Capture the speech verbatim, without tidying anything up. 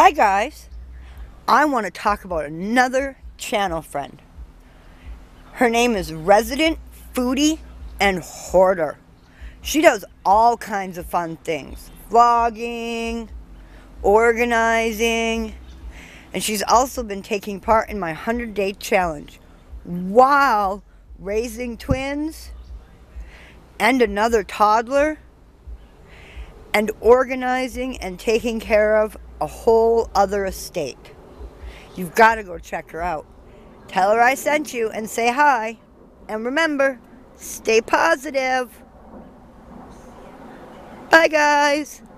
Hi guys, I want to talk about another channel friend. Her name is Resident Foodie and Hoarder. She does all kinds of fun things. Vlogging, organizing, and she's also been taking part in my one hundred day challenge while raising twins and another toddler and organizing and taking care of a whole other estate. You've got to go check her out. Tell her I sent you and say hi. And remember, stay positive. Bye, guys.